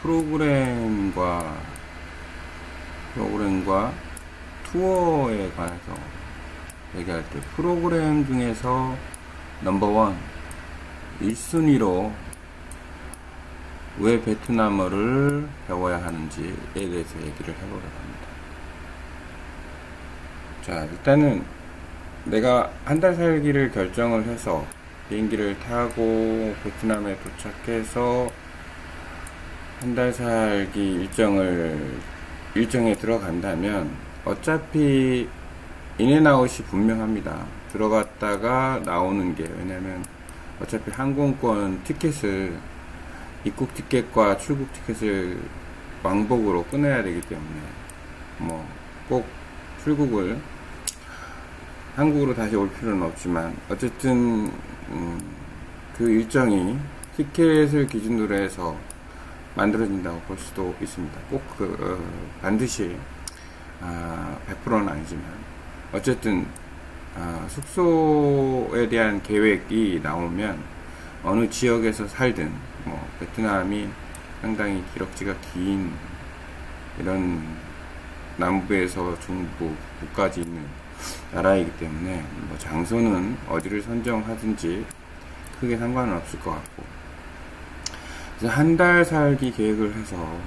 프로그램과 투어에 관해서 얘기할 때, 프로그램 중에서 넘버원 1순위로 왜 베트남어를 배워야 하는지에 대해서 얘기를 해보려고 합니다. 자, 일단은 내가 한 달 살기를 결정을 해서 비행기를 타고 베트남에 도착해서 한 달 살기 일정에 들어간다면 어차피 인앤아웃이 분명합니다. 들어갔다가 나오는 게, 왜냐면 어차피 항공권 티켓을, 입국 티켓과 출국 티켓을 왕복으로 끊어야 되기 때문에 꼭 출국을 한국으로 다시 올 필요는 없지만, 어쨌든 그 일정이 티켓을 기준으로 해서 만들어진다고 볼 수도 있습니다. 꼭 반드시 100%는 아니지만, 어쨌든 숙소에 대한 계획이 나오면 어느 지역에서 살든, 베트남이 상당히 기럭지가 긴 이런 남부에서 중부, 북까지 있는 나라이기 때문에 장소는 어디를 선정하든지 크게 상관은 없을 것 같고, 그래서 한 달 살기 계획을 해서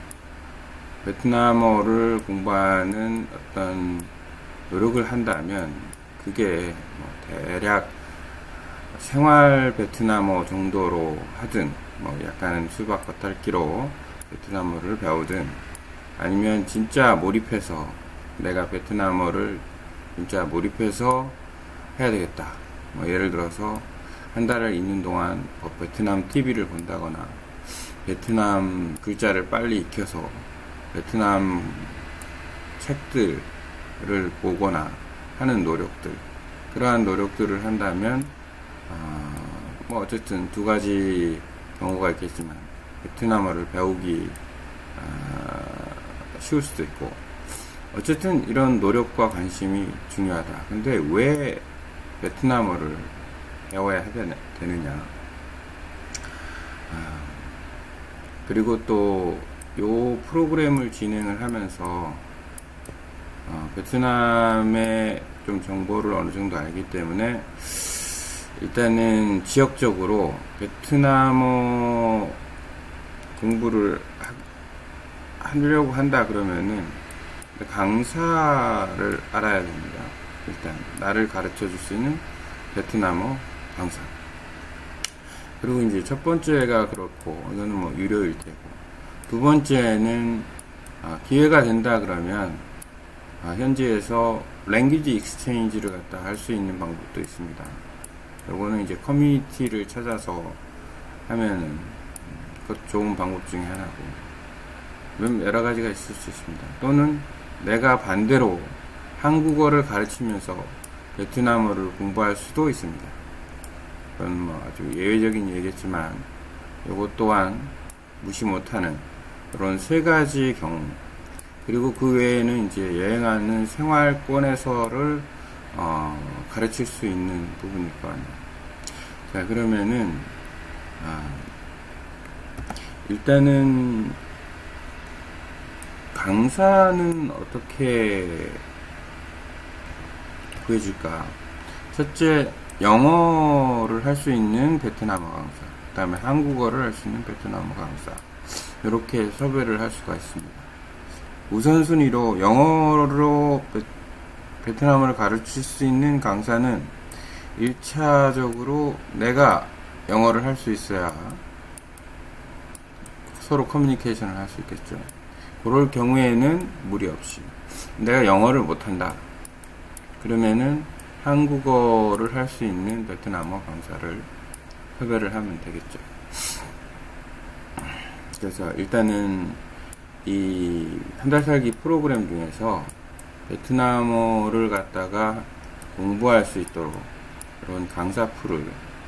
베트남어를 공부하는 어떤 노력을 한다면, 그게 대략 생활 베트남어 정도로 하든, 약간 수박 겉핥기로 베트남어를 배우든, 아니면 진짜 몰입해서 내가 베트남어를 진짜 몰입해서 해야 되겠다. 예를 들어서 한 달을 있는 동안 베트남 TV를 본다거나, 베트남 글자를 빨리 익혀서 베트남 책들을 보거나 하는 노력들, 그러한 노력들을 한다면 어쨌든 두 가지 경우가 있겠지만, 베트남어를 배우기 쉬울 수도 있고, 어쨌든 이런 노력과 관심이 중요하다. 근데 왜 베트남어를 배워야 되느냐. 그리고 또 요 프로그램을 진행을 하면서 베트남의 좀 정보를 어느 정도 알기 때문에, 일단은 지역적으로 베트남어 공부를 하려고 한다 그러면은 강사를 알아야 됩니다. 일단 나를 가르쳐 줄 수 있는 베트남어 강사. 그리고 이제 첫 번째가 그렇고, 이거는 유료일 테고, 두 번째는 기회가 된다 그러면 현지에서 랭귀지 익스체인지를 갖다 할 수 있는 방법도 있습니다. 요거는 이제 커뮤니티를 찾아서 하면은 그것도 좋은 방법 중에 하나고, 여러 가지가 있을 수 있습니다. 또는 내가 반대로 한국어를 가르치면서 베트남어를 공부할 수도 있습니다. 그건 아주 예외적인 얘기겠지만, 요것 또한 무시 못하는 그런 세 가지 경우. 그리고 그 외에는 이제 여행하는 생활권에서를 가르칠 수 있는 부분일 거 아니에요. 자, 그러면은 일단은 강사는 어떻게 구해줄까? 첫째, 영어를 할 수 있는 베트남어 강사, 그 다음에 한국어를 할 수 있는 베트남어 강사, 이렇게 섭외를 할 수가 있습니다. 우선순위로 영어로 베트남어를 가르칠 수 있는 강사는 1차적으로 내가 영어를 할 수 있어야 서로 커뮤니케이션을 할 수 있겠죠. 그럴 경우에는 무리 없이, 내가 영어를 못한다 그러면은 한국어를 할 수 있는 베트남어 강사를 섭외를 하면 되겠죠. 그래서 일단은 이 한 달 살기 프로그램 중에서 베트남어를 갖다가 공부할 수 있도록 그런 강사 풀을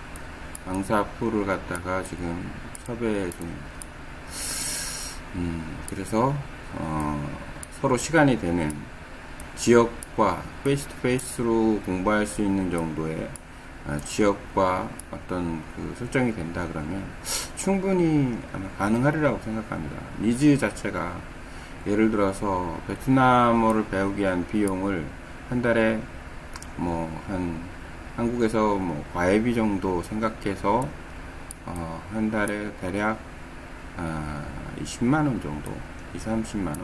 갖다가 지금 섭외 중입니다. 그래서 서로 시간이 되는 지역과 페이스 투 페이스로 공부할 수 있는 정도의 지역과 어떤 그 설정이 된다 그러면 충분히 아마 가능하리라고 생각합니다. 니즈 자체가 예를 들어서 베트남어를 배우기 위한 비용을 한 달에 뭐 한국에서 뭐 과외비 정도 생각해서 한 달에 대략 20만원 정도, 30만원,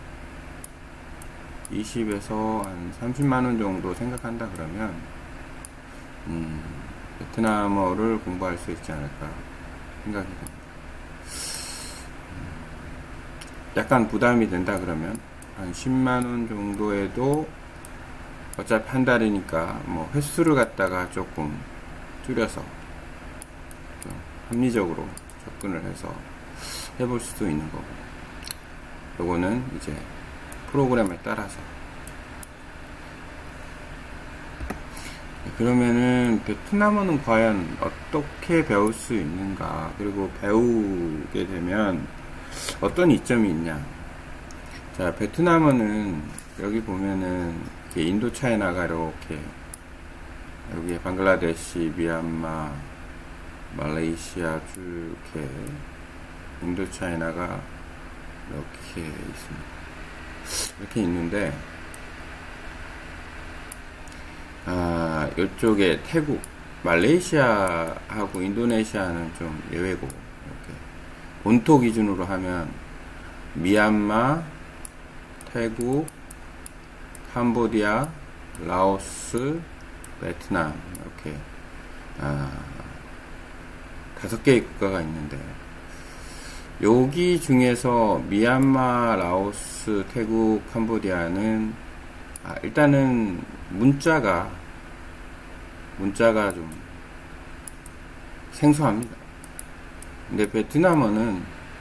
20에서 한 30만원 정도 생각한다 그러면 베트남어를 공부할 수 있지 않을까 생각이 듭니다. 약간 부담이 된다 그러면 한 10만원 정도에도 어차피 한 달이니까 뭐 횟수를 갖다가 조금 줄여서 좀 합리적으로 접근을 해서 해볼 수도 있는 거고, 요거는 이제 프로그램에 따라서. 그러면은 베트남어는 과연 어떻게 배울 수 있는가, 그리고 배우게 되면 어떤 이점이 있냐. 자, 베트남어는 여기 보면은 이렇게 인도 차이나가 이렇게 여기에 방글라데시, 미얀마, 말레이시아 쭉 이렇게 인도 차이나가 이렇게 있습니다. 이렇게 있는데 이쪽에 태국, 말레이시아하고 인도네시아는 좀 예외고, 이렇게 본토 기준으로 하면 미얀마, 태국, 캄보디아, 라오스, 베트남, 이렇게 5개의 국가가 있는데, 여기 중에서 미얀마, 라오스, 태국, 캄보디아는 일단은 문자가 좀 생소합니다. 근데 베트남어는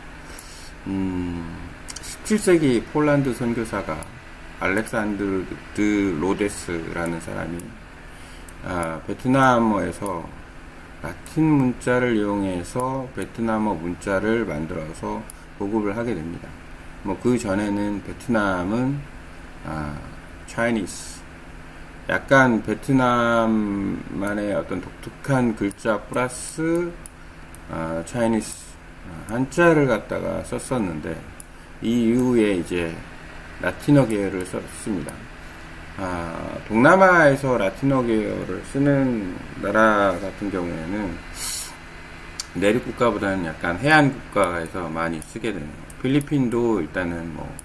17세기 폴란드 선교사가 알렉산드르 로데스라는 사람이 베트남어에서 라틴 문자를 이용해서 베트남어 문자를 만들어서 보급을 하게 됩니다. 뭐 그 전에는 베트남은 Chinese, 약간 베트남만의 어떤 독특한 글자 플러스 Chinese 한자를 갖다가 썼었는데, 이 이후에 이제 라틴어 계열을 썼습니다. 동남아에서 라틴어 계열을 쓰는 나라 같은 경우에는 내륙 국가보다는 약간 해안 국가에서 많이 쓰게 되네요. 필리핀도 일단은 뭐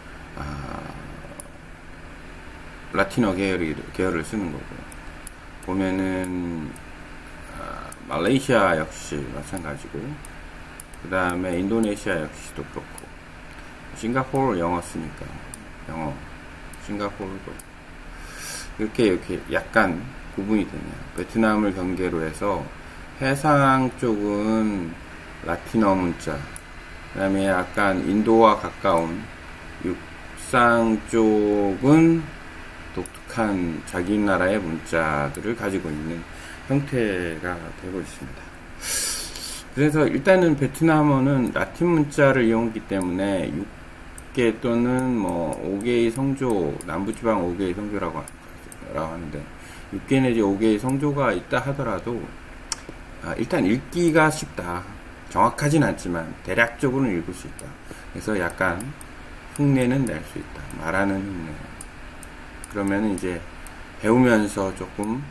라틴어 계열을 쓰는 거고, 보면은 말레이시아 역시 마찬가지고, 그 다음에 인도네시아 역시도 그렇고, 싱가포르 영어 쓰니까 영어, 싱가포르도 이렇게 약간 구분이 되네요. 베트남을 경계로 해서 해상 쪽은 라틴어 문자, 그 다음에 약간 인도와 가까운 육상 쪽은 독특한 자기 나라의 문자들을 가지고 있는 형태가 되고 있습니다. 그래서 일단은 베트남어는 라틴 문자를 이용했기 때문에 6개 또는 뭐 5개의 성조, 남부지방 5개의 성조라고 하는데, 6개 내지 5개의 성조가 있다 하더라도 일단 읽기가 쉽다. 정확하진 않지만 대략적으로는 읽을 수 있다. 그래서 약간 흉내는 낼 수 있다. 말하는 흉내. 그러면 이제 배우면서 조금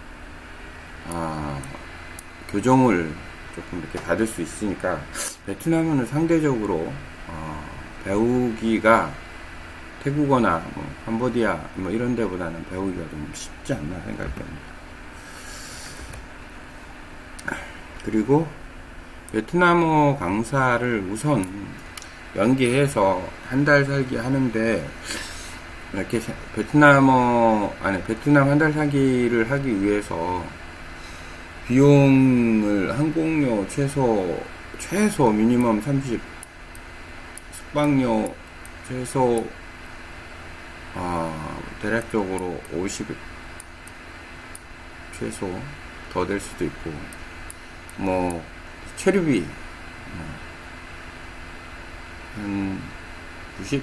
교정을 조금 이렇게 받을 수 있으니까, 베트남어는 상대적으로 배우기가 태국어나 뭐 캄보디아 뭐 이런 데보다는 배우기가 좀 쉽지 않나 생각이 듭니다. 그리고 베트남어 강사를 우선 연계해서 한 달 살기 하는데, 이렇게 베트남 한 달 살기를 하기 위해서 비용을 항공료 최소 미니멈 30, 숙박료 최소 대략적으로 50 최소 더 될 수도 있고, 뭐 체류비 한 90,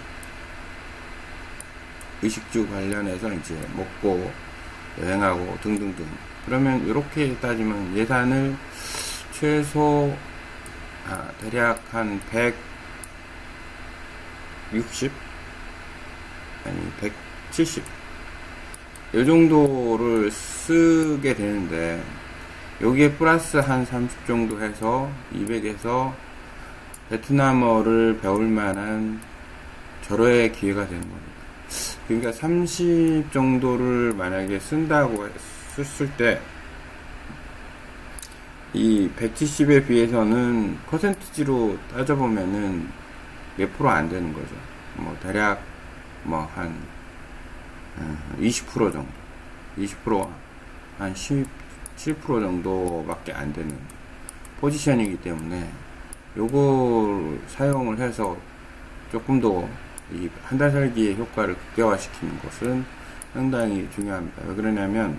의식주 관련해서 이제 먹고 여행하고 등등등. 그러면 이렇게 따지면 예산을 최소 대략 한 160 아니 170 이 정도를 쓰게 되는데, 여기에 플러스 한 30 정도 해서 200에서 베트남어를 배울 만한 절호의 기회가 되는 겁니다. 그러니까 30 정도를 만약에 쓴다고 썼을 때, 이 170에 비해서는 퍼센티지로 따져보면은 몇 프로 안 되는 거죠. 뭐 대략 뭐 한 20% 정도, 20% 한 17% 정도밖에 안 되는 포지션이기 때문에, 요걸 사용을 해서 조금 더 이 한 달 살기의 효과를 극대화시키는 것은 상당히 중요합니다. 왜 그러냐면,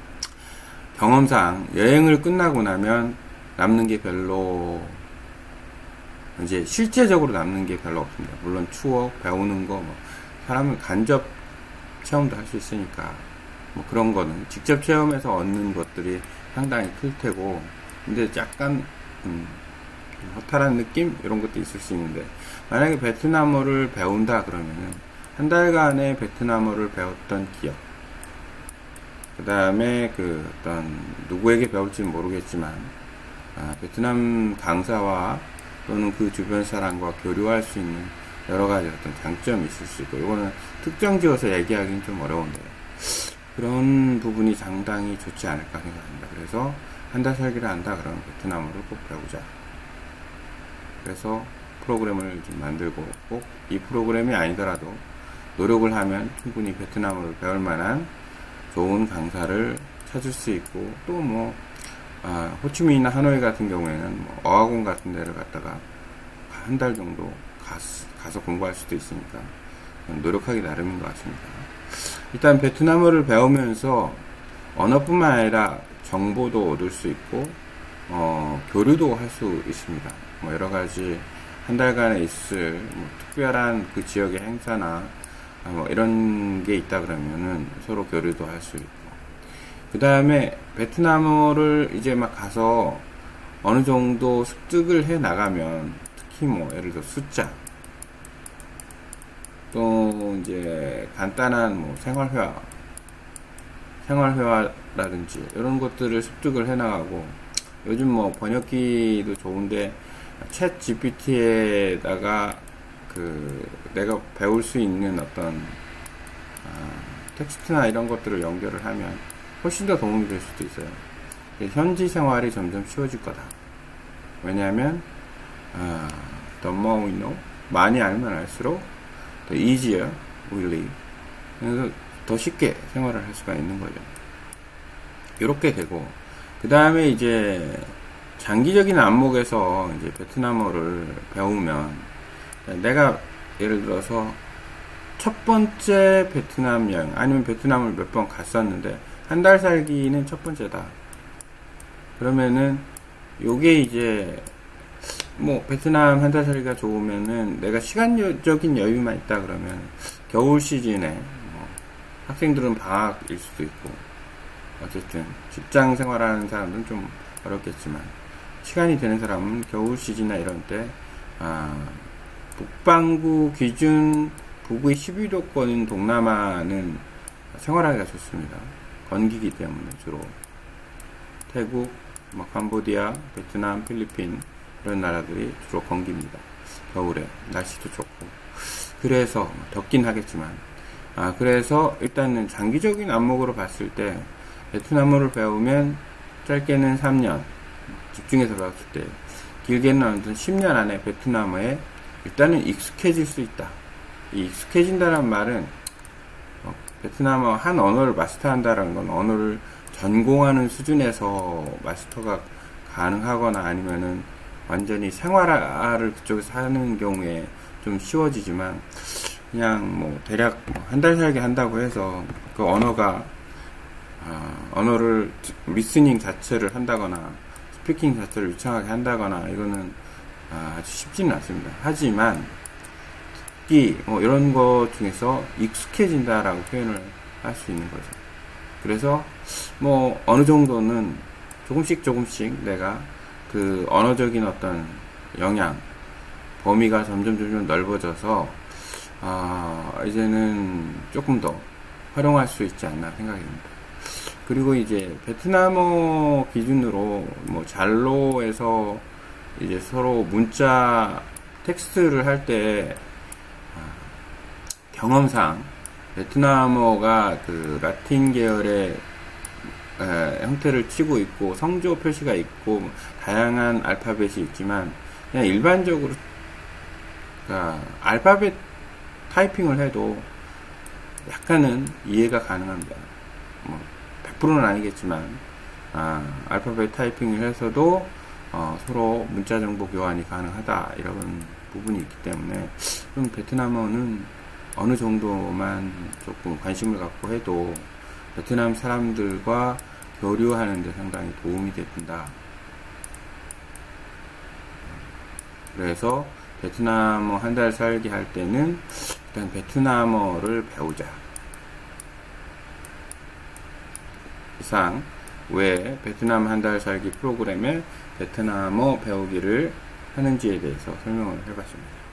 경험상 여행을 끝나고 나면 남는 게 별로, 이제 실제적으로 남는 게 별로 없습니다. 물론 추억, 배우는 거, 뭐 사람은 간접 체험도 할 수 있으니까 뭐 그런 거는 직접 체험해서 얻는 것들이 상당히 클 테고, 근데 약간 허탈한 느낌? 이런 것도 있을 수 있는데, 만약에 베트남어를 배운다 그러면은 한 달간의 베트남어를 배웠던 기억, 그 다음에 그 어떤 누구에게 배울지는 모르겠지만 베트남 강사와 또는 그 주변 사람과 교류할 수 있는 여러 가지 어떤 장점이 있을 수 있고, 이거는 특정 지어서 얘기하기는 좀 어려운데, 그런 부분이 상당히 좋지 않을까 생각합니다. 그래서 한 달 살기를 한다 그러면 베트남어를 꼭 배우자. 그래서 프로그램을 좀 만들고, 꼭 이 프로그램이 아니더라도 노력을 하면 충분히 베트남어를 배울 만한 좋은 강사를 찾을 수 있고, 또 뭐 호치민이나 하노이 같은 경우에는 뭐 어학원 같은 데를 갔다가 한 달 정도 가서 공부할 수도 있으니까 노력하기 나름인 것 같습니다. 일단 베트남어를 배우면서 언어뿐만 아니라 정보도 얻을 수 있고 교류도 할 수 있습니다. 뭐 여러 가지 한 달간에 있을 뭐 특별한 그 지역의 행사나 뭐 이런 게 있다 그러면은 서로 교류도 할 수 있고, 그 다음에 베트남어를 이제 막 가서 어느 정도 습득을 해 나가면, 특히 뭐 예를 들어 숫자, 또 이제 간단한 뭐 생활회화라든지 이런 것들을 습득을 해 나가고, 요즘 뭐 번역기도 좋은데 챗 GPT에다가 그 내가 배울 수 있는 어떤 텍스트나 이런 것들을 연결을 하면 훨씬 더 도움이 될 수도 있어요. 현지 생활이 점점 쉬워질 거다. 왜냐하면 the more we know, 많이 알면 알수록 the easier we live. 그래서 더 쉽게 생활을 할 수가 있는 거죠. 이렇게 되고, 그 다음에 이제 장기적인 안목에서 이제 베트남어를 배우면, 내가 예를 들어서 첫 번째 베트남 여행, 아니면 베트남을 몇 번 갔었는데 한 달 살기는 첫 번째다. 그러면은 요게 이제 뭐 베트남 한 달 살기가 좋으면은, 내가 시간적인 여유만 있다 그러면 겨울 시즌에 뭐 학생들은 방학일 수도 있고, 어쨌든 직장 생활하는 사람들은 좀 어렵겠지만 시간이 되는 사람은 겨울 시즌이나 이런 때 북반구 기준 북위 12도권인 동남아는 생활하기가 좋습니다. 건기기 때문에 주로 태국, 뭐 캄보디아, 베트남, 필리핀 이런 나라들이 주로 건기입니다. 겨울에 날씨도 좋고, 그래서 덥긴 하겠지만 그래서 일단은 장기적인 안목으로 봤을 때 베트남어를 배우면 짧게는 3년 집중해서 배웠을 때, 길게는 아무튼 10년 안에 베트남어에 일단은 익숙해질 수 있다. 이 익숙해진다는 말은 베트남어 한 언어를 마스터한다는 건 언어를 전공하는 수준에서 마스터가 가능하거나, 아니면은 완전히 생활을 그쪽에서 하는 경우에 좀 쉬워지지만, 그냥 뭐 대략 한 달 살기 한다고 해서 그 언어를 리스닝 자체를 한다거나 스피킹 자체를 유창하게 한다거나, 이거는 아주 쉽지는 않습니다. 하지만 특히 뭐 이런 것 중에서 익숙해진다라고 표현을 할 수 있는 거죠. 그래서 뭐 어느 정도는 조금씩 내가 그 언어적인 어떤 영향, 범위가 점점 넓어져서 이제는 조금 더 활용할 수 있지 않나 생각이 듭니다. 그리고 이제 베트남어 기준으로 뭐 잘로에서 이제 서로 문자 텍스트를 할 때 경험상 베트남어가 그 라틴 계열의 형태를 띠고 있고 성조 표시가 있고 다양한 알파벳이 있지만 그냥 일반적으로 그러니까 알파벳 타이핑을 해도 약간은 이해가 가능합니다. 뭐 100%는 아니겠지만 알파벳 타이핑을 해서도 서로 문자 정보 교환이 가능하다 이런 부분이 있기 때문에 좀 베트남어는 어느 정도만 조금 관심을 갖고 해도 베트남 사람들과 교류하는 데 상당히 도움이 된다. 그래서 베트남어 한 달 살기 할 때는 일단 베트남어를 배우자. 이상 왜 베트남 한 달 살기 프로그램에 베트남어 배우기를 하는지에 대해서 설명을 해봤습니다.